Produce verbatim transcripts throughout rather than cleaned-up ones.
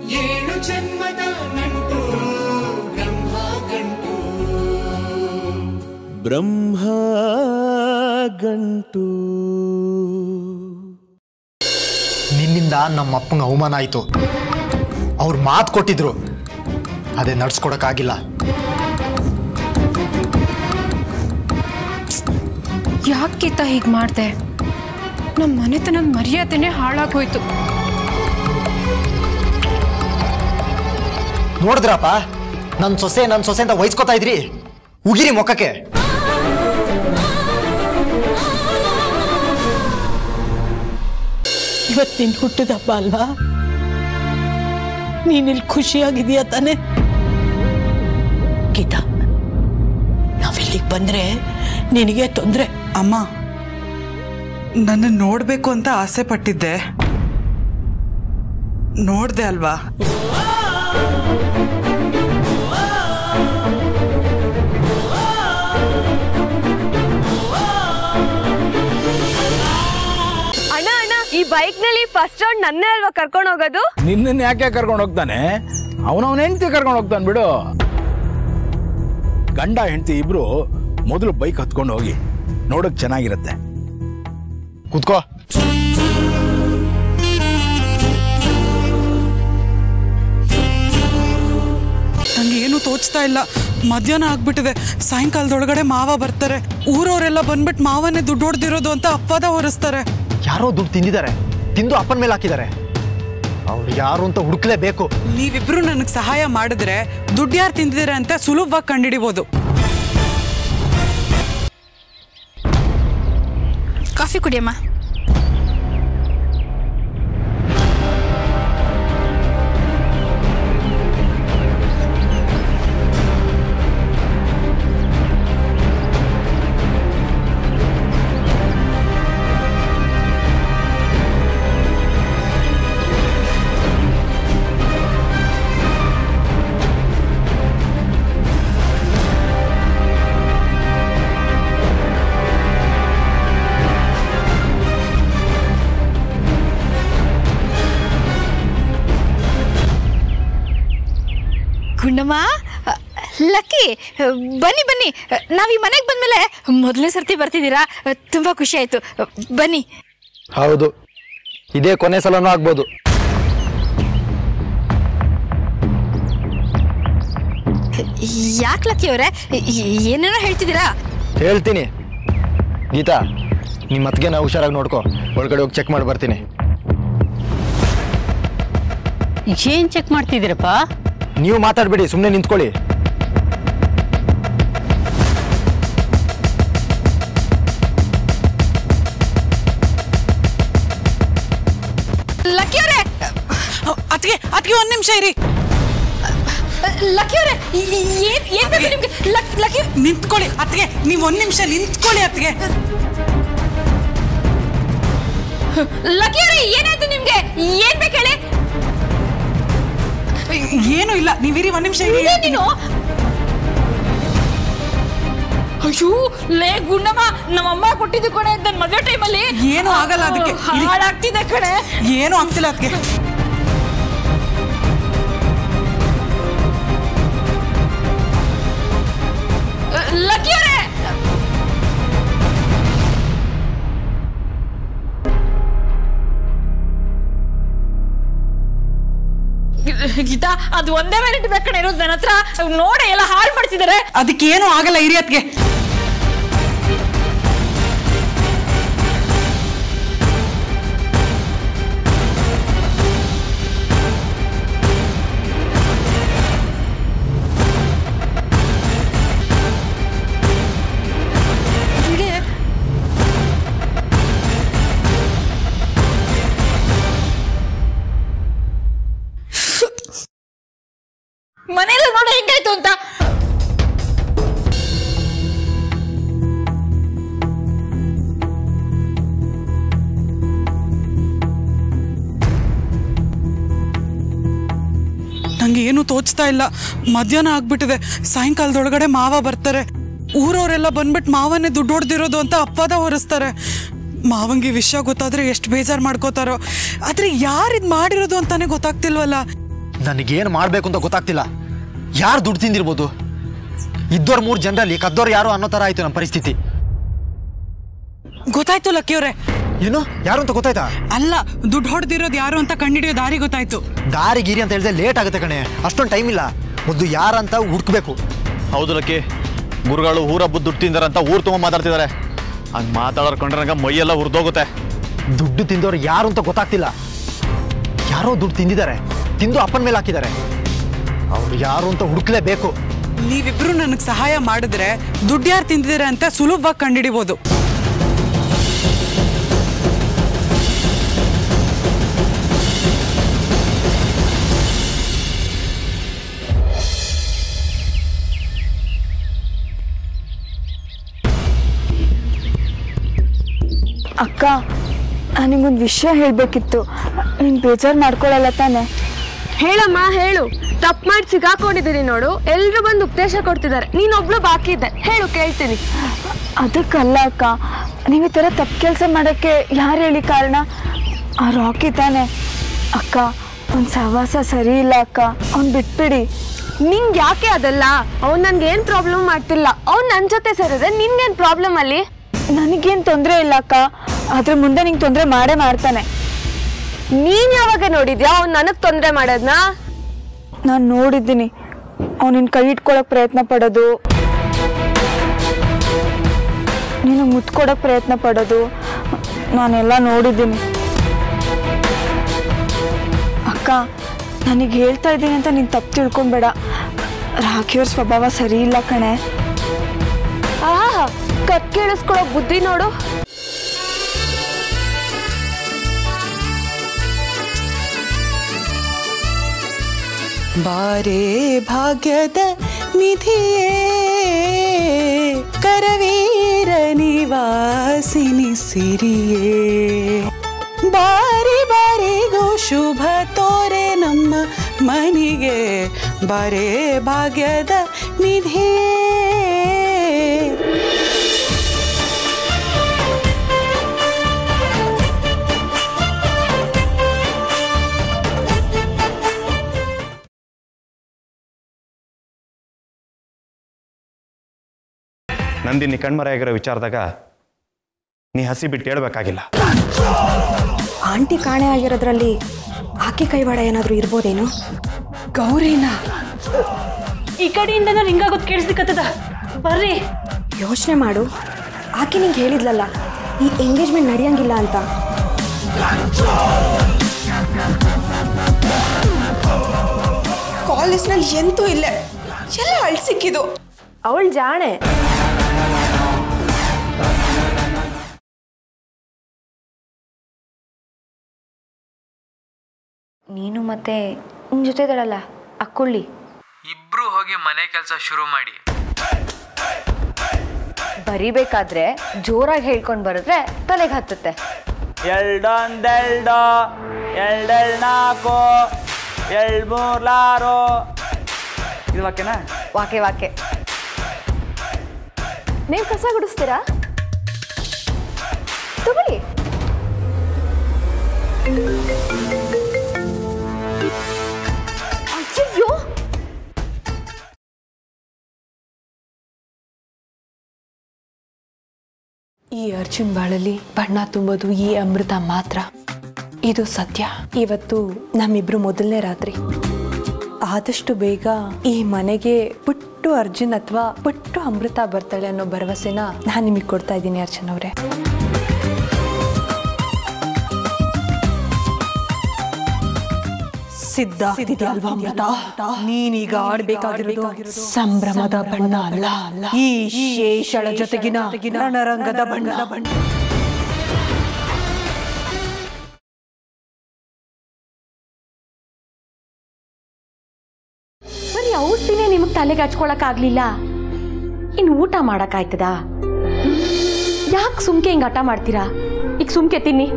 ಏಳು ಜನ್ಮದ ನಂಟು ಬ್ರಹ್ಮ ಗಂಟು ಬ್ರಹ್ಮ ಗಂಟು. ನಿನ್ನಿಂದ ನಮ್ಮ ಅಪ್ಪಂಗೆ ಅವಮಾನ ಆಯಿತು. ಅವ್ರು ಮಾತು ಕೊಟ್ಟಿದ್ರು, ಅದೇ ನಡ್ಸ್ಕೊಡಕ್ಕಾಗಿಲ್ಲ. ಯಾಕಿತ್ತ ಹೀಗೆ ಮಾಡ್ದೆ? ನಮ್ಮ ಮನೆತನದ ಮರ್ಯಾದೆನೇ ಹಾಳಾಗೋಯ್ತು. ನೋಡಿದ್ರಪ್ಪ, ನನ್ನ ಸೊಸೆ ನನ್ನ ಸೊಸೆ ಅಂತ ವಹಿಸ್ಕೊತಾ ಇದ್ರಿ. ಉಗಿರಿ ಮೊಕ್ಕಕ್ಕೆ. ಇವತ್ತಿನ ಹುಟ್ಟಿದ ಹಬ್ಬ ಅಲ್ವಾ? ನೀನಿಲ್ಲಿ ಖುಷಿಯಾಗಿದೀಯ ತಾನೆ? ಗೀತಾ, ನಾವಿಲ್ಲಿಗೆ ಬಂದ್ರೆ ನಿನಗೆ ತೊಂದರೆ. ಅಮ್ಮ, ನನ್ನ ನೋಡ್ಬೇಕು ಅಂತ ಆಸೆ ಪಟ್ಟಿದ್ದೆ, ನೋಡ್ದೆ ಅಲ್ವಾ? ಅಣ್ಣ ಅಣ್ಣ, ಈ ಬೈಕ್ ನಲ್ಲಿ ಫಸ್ಟ್ ರೌಂಡ್ ನನ್ನೇ ಅಲ್ವಾ ಕರ್ಕೊಂಡು ಹೋಗೋದು? ನಿನ್ನ ಯಾಕೆ ಕರ್ಕೊಂಡು ಹೋಗ್ತಾನೆ? ಅವನವನ ಹೆಂಡತಿ ಕರ್ಕೊಂಡು ಹೋಗ್ತಾನೆ ಬಿಡು. ಗಂಡ ಹೆಂಡತಿ ಇಬ್ರು ಮೊದಲು ಬೈಕ್ ಹತ್ಕೊಂಡು ಹೋಗಿ, ನೋಡಕ್ ಚೆನ್ನಾಗಿರುತ್ತೆ. ಕೂತ್ಕೋ. ನಂಗೆ ಏನು ತೋಚ್ತಾ ಇಲ್ಲ. ಮಧ್ಯಾಹ್ನ ಆಗ್ಬಿಟ್ಟಿದೆ. ಸಾಯಂಕಾಲದೊಳಗಡೆ ಮಾವ ಬರ್ತಾರೆ. ಊರವರೆಲ್ಲ ಬಂದ್ಬಿಟ್ಟು ಮಾವನೇ ದುಡ್ಡು ಹೊಡೆದಿರೋದು ಅಂತ ಅಪ್ಪದ ಹೊರಿಸ್ತಾರೆ. ಯಾರೋ ದುಡ್ಡು ತಿಂದಿದ್ದಾರೆ, ತಿಂದು ಅಪ್ಪನ ಮೇಲೆ ಹಾಕಿದ್ದಾರೆ. ಅವ್ರು ಯಾರು ಅಂತ ಹುಡುಕ್ಲೇಬೇಕು. ನೀವಿಬ್ರು ನನಗೆ ಸಹಾಯ ಮಾಡಿದ್ರೆ ದುಡ್ಡು ಯಾರು ತಿಂದಿದ್ದಾರೆ ಅಂತ ಸುಲಭವಾಗಿ ಕಂಡುಹಿಡಿಬೋದು. ಕಾಫಿ ಕುಡಿಯಮ್ಮ. ಗುಂಡಮ್ಮ, ಲಕ್ಕಿ, ಬನ್ನಿ ಬನ್ನಿ. ನಾವ್ ಈ ಮನೆಗೆ ಬಂದ್ಮೇಲೆ ಮೊದಲನೇ ಸರ್ತಿ ಬರ್ತಿದ್ದೀರಾ, ತುಂಬಾ ಖುಷಿ ಆಯ್ತು. ಬನ್ನಿ. ಹೌದು, ಇದೇ ಕೊನೆ ಸಲನೂ ಆಗ್ಬೋದು. ಯಾಕೆ ಲಕ್ಕಿ ಅವರೇ, ಏನೇನೋ ಹೇಳ್ತಿದ್ದೀರಾ? ಹೇಳ್ತೀನಿ. ಗೀತಾ, ನಿಮ್ಮ ಮತ್ಗೆ ನಾವು ಹುಷಾರಾಗಿ ನೋಡ್ಕೊ. ಒಳಗಡೆ ಹೋಗಿ ಚೆಕ್ ಮಾಡಿ ಬರ್ತೀನಿ. ಏನ್ ಚೆಕ್ ಮಾಡ್ತಿದ್ದೀರಪ್ಪ? ನೀವು ಮಾತಾಡ್ಬೇಡಿ, ಸುಮ್ಮನೆ ನಿಂತ್ಕೊಳ್ಳಿ. ಲಕ್ಕಿ ಅವರೇ, ಅದಕ್ಕೆ ಅದಕ್ಕೆ ಒಂದ್ ನಿಮಿಷ ಇರಿ. ಲಕ್ಕಿ ಅವರೇ, ಏನ್ ಏನ್ ಬೇಕು ನಿಮ್ಗೆ? ಲಕ್ಕಿ, ನಿಂತ್ಕೊಳ್ಳಿ ಅದಕ್ಕೆ. ನೀವು ಒಂದ್ ನಿಮಿಷ ನಿಂತ್ಕೊಳ್ಳಿ ಅದಕ್ಕೆ. ಲಕ್ಕಿ ಅವರೇ, ಏನಾಯ್ತು ನಿಮ್ಗೆ? ಏನ್ ಬೇಕು ಹೇಳಿ? ಏನು ಇಲ್ಲ, ನೀವಿರಿ, ಒಂದ್ ನಿಮಿಷ ಇರಿ. ನೀನು ಅಯ್ಯೋ ಲೇ ಗುಂಡಮ್ಮ, ನಮ್ಮಮ್ಮ ಕೊಟ್ಟಿದ್ದು ಕಣೆ ನನ್ನ ಮದುವೆ ಟೈಮಲ್ಲಿ. ಏನು ಆಗಲ್ಲ ಅದಕ್ಕೆ. ಹಾಳಾಗ್ತಿದೆ ಕಣೆ. ಏನು ಆಗ್ತಿಲ್ಲ ಅದಕ್ಕೆ. ಲಕ್ಕಿ ಅವರೇ, ಗೀತಾ, ಅದು ಒಂದೇ ಮಿನಿಟ್ ಬೇಕಣ ಇರೋದು ನನ್ನ ಹತ್ರ. ನೋಡಿ, ಎಲ್ಲ ಹಾಳು ಮಾಡ್ತಿದ್ದಾರೆ. ಅದಕ್ಕೆ ಏನು ಆಗಲ್ಲ, ಇರಿ ಅದಕ್ಕೆ. ಮನೆಯಲ್ಲ ನೋಡ ಹೆಂಗಾಯ್ತು ಅಂತ. ನಂಗೆ ಏನು ತೋಚ್ತಾ ಇಲ್ಲ. ಮಧ್ಯಾಹ್ನ ಆಗ್ಬಿಟ್ಟಿದೆ. ಸಾಯಂಕಾಲದೊಳಗಡೆ ಮಾವ ಬರ್ತಾರೆ. ಊರವರೆಲ್ಲ ಬಂದ್ಬಿಟ್ಟು ಮಾವನೇ ದುಡ್ಡು ಹೊಡೆದಿರೋದು ಅಂತ ಅಪ್ಪದ ಹೊರಿಸ್ತಾರೆ. ಮಾವಂಗೆ ವಿಷಯ ಗೊತ್ತಾದ್ರೆ ಎಷ್ಟು ಬೇಜಾರು ಮಾಡ್ಕೋತಾರೋ. ಆದ್ರೆ ಯಾರು ಇದು ಮಾಡಿರೋದು ಅಂತಾನೆ ಗೊತ್ತಾಗ್ತಿಲ್ವಲ್ಲ. ನನಗೇನು ಮಾಡಬೇಕು ಅಂತ ಗೊತ್ತಾಗ್ತಿಲ್ಲ. ಯಾರು ದುಡ್ಡು ತಿಂದಿರ್ಬೋದು? ಇದ್ದವ್ರು ಮೂರು ಜನರಲ್ಲಿ ಕದ್ದೋರು ಯಾರು ಅನ್ನೋ ಥರ ಆಯಿತು ನಮ್ಮ ಪರಿಸ್ಥಿತಿ. ಗೊತ್ತಾಯ್ತು ಲಕ್ಕಿಯವ್ರೆ. ಏನು ಯಾರು ಅಂತ ಗೊತ್ತಾಯ್ತಾ? ಅಲ್ಲ, ದುಡ್ಡು ಹೊಡೆದಿರೋದು ಯಾರು ಅಂತ ಕಂಡಿಡಿಯೋ ದಾರಿ ಗೊತ್ತಾಯ್ತು. ದಾರಿ ಗಿರಿ ಅಂತ ಹೇಳಿದ್ರೆ ಲೇಟ್ ಆಗುತ್ತೆ ಕಣೆ. ಅಷ್ಟೊಂದು ಟೈಮ್ ಇಲ್ಲ. ಒಂದು ಯಾರಂತ ಹುಡ್ಕಬೇಕು. ಹೌದು ಲಕ್ಕಿ, ಗುರುಗಳು ಊರ ಹಬ್ಬದ ದುಡ್ಡು ತಿಂದಾರಂತ ಊರು ತುಂಬ ಮಾತಾಡ್ತಿದ್ದಾರೆ. ಹಂಗೆ ಮಾತಾಡೋರು ಕಂಡ್ರೆ ನಂಗೆ ಮೈಯೆಲ್ಲ ಉರಿದೋಗುತ್ತೆ. ದುಡ್ಡು ತಿಂದವ್ರು ಯಾರು ಅಂತ ಗೊತ್ತಾಗ್ತಿಲ್ಲ. ಯಾರೋ ದುಡ್ಡು ತಿಂದಿದ್ದಾರೆ, ತಿಂದು ಅಪ್ಪನ ಮೇಲೆ ಹಾಕಿದ್ದಾರೆ. ಅವ್ರು ಯಾರು ಅಂತ ಹುಡುಕ್ಲೇಬೇಕು. ನೀವಿಬ್ರು ನನಗೆ ಸಹಾಯ ಮಾಡಿದ್ರೆ ದುಡ್ಡು ಯಾರು ತಿಂದಿದ್ದಾರೆ ಅಂತ ಸುಲಭವಾಗಿ ಕಂಡುಹಿಡಿಬೋದು. ಅಕ್ಕ, ನನಗೊಂದು ವಿಷಯ ಹೇಳಬೇಕಿತ್ತು. ನೀನು ಬೇಜಾರು ಮಾಡ್ಕೊಳ್ಳಲ್ಲ ತಾನೆ? ಹೇಳಮ್ಮ, ಹೇಳು. ತಪ್ಪು ಮಾಡಿ ಸಿಗಾಕೊಂಡಿದ್ದೀನಿ ನೋಡು. ಎಲ್ಲರೂ ಬಂದು ಉಪದೇಶ ಕೊಡ್ತಿದ್ದಾರೆ, ನೀನೊಬ್ಳು ಬಾಕಿ ಇದ್ದೆ. ಹೇಳು, ಕೇಳ್ತೀನಿ. ಅದಕ್ಕಲ್ಲ ಅಕ್ಕ, ನೀವು ಈ ಥರ ತಪ್ಪು ಕೆಲಸ ಮಾಡೋಕ್ಕೆ ಯಾರು ಹೇಳಿ ಕಾರಣ? ಆ ರಾಕಿ ತಾನೆ. ಅಕ್ಕ, ಅವ್ನ ಸಹವಾಸ ಸರಿ ಇಲ್ಲ ಅಕ್ಕ, ಅವ್ನು ಬಿಟ್ಬಿಡಿ. ನಿಂಗೆ ಯಾಕೆ ಅದಲ್ಲ? ಅವ್ನು ನನ್ಗೇನು ಪ್ರಾಬ್ಲಮ್ ಮಾಡ್ತಿಲ್ಲ. ಅವ್ನು ನನ್ನ ಜೊತೆ ಸೇರಿದ್ರೆ ನಿನ್ಗೇನು ಪ್ರಾಬ್ಲಮ್ ಅಲ್ಲಿ? ನನಗೇನು ತೊಂದರೆ ಇಲ್ಲ ಅಕ್ಕ, ಆದ್ರೆ ಮುಂದೆ ನಿಂಗೆ ತೊಂದರೆ ಮಾಡೇ ಮಾಡ್ತಾನೆ. ನೀನ್ ಯಾವಾಗ ನೋಡಿದ್ಯಾ ಅವ್ನು ನನಗೆ ತೊಂದರೆ ಮಾಡೋದನ್ನ? ನಾನು ನೋಡಿದ್ದೀನಿ. ಅವನಿನ್ ಕೈ ಇಟ್ಕೊಳಕ್ ಪ್ರಯತ್ನ ಪಡೋದು, ನೀನು ಮುತ್ಕೊಡಕ್ ಪ್ರಯತ್ನ ಪಡೋದು ನಾನೆಲ್ಲ ನೋಡಿದ್ದೀನಿ. ಅಕ್ಕ, ನನಗೆ ಹೇಳ್ತಾ ಇದ್ದೀನಿ ಅಂತ ನೀನು ತಪ್ಪು ತಿಳ್ಕೊಂಬೇಡ. ರಾಖಿಯವ್ರ ಸ್ವಭಾವ ಸರಿ ಇಲ್ಲ ಕಣೆ. ಆಹಾ, ಕತ್ ಕೇಳಿಸ್ಕೊಳೋ ಬುದ್ಧಿ ನೋಡು. ಬಾರೇ ಭಾಗ್ಯದ ನಿಧಿಯೇ ಕರವೀರ ನಿವಾಸಿನಿ ಸಿರಿಯೇ, ಬಾರಿ ಬಾರಿಗೂ ಶುಭ ತೋರೆ ನಮ್ಮ ಮನಿಗೆ, ಬಾರೇ ಭಾಗ್ಯದ ನಿಧಿಯೇ. ನಂದಿನಿ ಕಣ್ಮರೆಯಾಗಿರೋ ವಿಚಾರದಾಗ ನೀ ಹಸಿ ಬಿಟ್ಟು ಹೇಳ್ಬೇಕಾಗಿಲ್ಲ. ಆಂಟಿ ಕಾಣೆ ಆಗಿರೋದ್ರಲ್ಲಿ ಆಕೆ ಕೈವಾಡ ಏನಾದರೂ ಇರ್ಬೋದೇನು? ಗೌರಿನ ಈ ಕಡೆಯಿಂದನೂ ರಿಂಗಾಗೋದು ಕೇಳಿಸ್ಲಿಕ್ಕತ್ತದ. ಬರ್ರಿ, ಯೋಚನೆ ಮಾಡು. ಆಕೆ ನಿಂಗೆ ಹೇಳಿದ್ಲಲ್ಲ ಈ ಎಂಗೇಜ್ಮೆಂಟ್ ನಡೆಯಂಗಿಲ್ಲ ಅಂತ. ಕಾಲೇಜ್ನಲ್ಲಿ ಎಂತೂ ಇಲ್ಲ, ಎಲ್ಲ ಅಳ್ ಸಿಕ್ಕಿದು. ಅವಳು ಜಾಣೆ. ನೀನು ಮತ್ತೆ ನಿನ್ನ ಜೊತೆ ಇದ್ದಾಳಲ್ಲ ಅಕ್ಕುಳ್ಳಿ, ಇಬ್ರು ಹೋಗಿ ಮನೆ ಕೆಲಸ ಶುರು ಮಾಡಿ. ಬರಿಬೇಕಾದ್ರೆ ಜೋರಾಗಿ ಹೇಳ್ಕೊಂಡು ಬರೆದ್ರೆ ತಲೆಗೆ ಹತ್ತುತ್ತೆ. ಎಲ್ಡೊಂದೆಲ್ಡು ಎಲ್ಡೆಳ್ ನಾಲ್ಕು ಎಳ್ ಮೂರ್ಲಾರು. ಇದು ವಾಕ್ಯನಾ? ವಾಕೆ ವಾಕೆ. ನೀವು ಕಸ ಗುಡಿಸ್ತೀರಾ? ತಗೊಳ್ಳಿ. ಅಯ್ಯೋ, ಈ ಅರ್ಜುನ್ ಬಾಳಲ್ಲಿ ಬಣ್ಣ ತುಂಬೋದು ಈ ಅಮೃತ ಮಾತ್ರ. ಇದು ಸತ್ಯ. ಇವತ್ತು ನಮ್ಮಿಬ್ರು ಮೊದಲನೇ ರಾತ್ರಿ. ಆದಷ್ಟು ಬೇಗ ಈ ಮನೆಗೆ ಪುಟ್ಟು ಅರ್ಜುನ್ ಅಥವಾ ಪುಟ್ಟು ಅಮೃತ ಬರ್ತಾಳೆ ಅನ್ನೋ ಭರವಸೆನ ನಾನು ನಿಮಗೆ ಕೊಡ್ತಾ ಇದ್ದೀನಿ ಅರ್ಜುನ್ ಅವರೇ. ಸಿದ್ಧ ಅಲ್ವಾ ಅಮೃತ? ನೀನೀಗ ಆಡ್ಬೇಕಾಗಿರೋದು ಸಂಭ್ರಮದ ಬಣ್ಣ ಅಲ್ಲ, ಈ ಶೇಷಳ ಜೊತೆಗಿನ ರಣರಂಗದ ಬಣ್ಣ. ಬರೀ ಔಷಧಿನೇ ನಿಮಗೆ ತಲೆಗೆ ಹಚ್ಕೊಳಕ್ ಆಗ್ಲಿಲ್ಲ, ಇನ್ನು ಊಟ ಮಾಡಕ್ ಆಯ್ತದ? ಯಾಕೆ ಸುಮ್ಕೆ ಹಿಂಗ ಹಠ ಮಾಡ್ತೀರಾ? ಈಗ ಸುಮ್ಕೆ ತಿನ್ನಿ.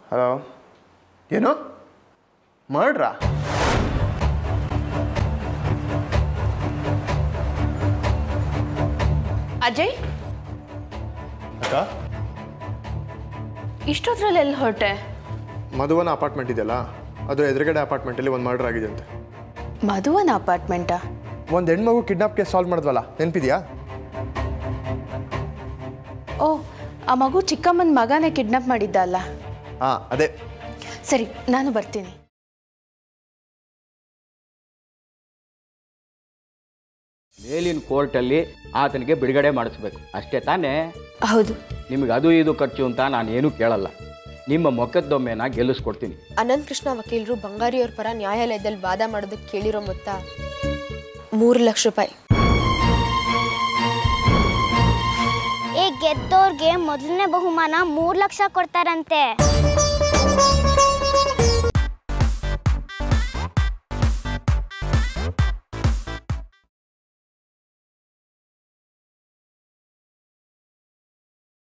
ಹಲೋ, ಏನು ಮರ್ಡ್ರಾ? ಅಜಯ್, ಅಕ್ಕ, ಇಷ್ಟೊತ್ತರಲ್ಲಿ ಎಲ್ಲಿ ಹೊರಟೆ? ಮಧುವನ ಅಪಾರ್ಟ್ಮೆಂಟ್ ಇದೆಯಲ್ಲ, ಅದ್ರ ಎದುರುಗಡೆ ಅಪಾರ್ಟ್ಮೆಂಟಲ್ಲಿ ಒಂದು ಮರ್ಡರ್ ಆಗಿದೆ ಅಂತೆ. ಮಧುವನ ಅಪಾರ್ಟ್ಮೆಂಟಾ? ಒಂದು ಹೆಣ್ಮಗು ಕಿಡ್ನಾಪ್ ಕೇಸ್ ಸಾಲ್ವ್ ಮಾಡಿದ್ವಲ್ಲ, ನೆನಪಿದೆಯಾ? ಓ, ಆ ಮಗು ಚಿಕ್ಕಮ್ಮನ ಮಗನೇ ಕಿಡ್ನಾಪ್ ಮಾಡಿದ್ದ ಅಲ್ಲ? ಹಾಂ, ಅದೇ. ಸರಿ, ನಾನು ಬರ್ತೀನಿ. ಮೇಲಿನ ಕೋರ್ಟಲ್ಲಿ ಆತನಿಗೆ ಬಿಡುಗಡೆ ಮಾಡಿಸ್ಬೇಕು ಅಷ್ಟೇ ತಾನೇ? ಹೌದು. ನಿಮಗೆ ಅದು ಇದು ಖರ್ಚು ಅಂತ ನಾನು ಏನೂ ಕೇಳಲ್ಲ. ನಿಮ್ಮ ಮೊಕದ್ದಮೆನ ಗೆಲ್ಲಿಸ್ಕೊಡ್ತೀನಿ. ಅನಂತ್ ಕೃಷ್ಣ ವಕೀಲರು ಬಂಗಾರಿಯವ್ರ ಪರ ನ್ಯಾಯಾಲಯದಲ್ಲಿ ವಾದ ಮಾಡೋದಕ್ಕೆ ಕೇಳಿರೋ ಮೊತ್ತ ಮೂರು ಲಕ್ಷ ರೂಪಾಯಿ. ಈ ಗೆದ್ದೋರ್ಗೆ ಮೊದಲನೇ ಬಹುಮಾನ ಮೂರು ಲಕ್ಷ ಕೊಡ್ತಾರಂತೆ.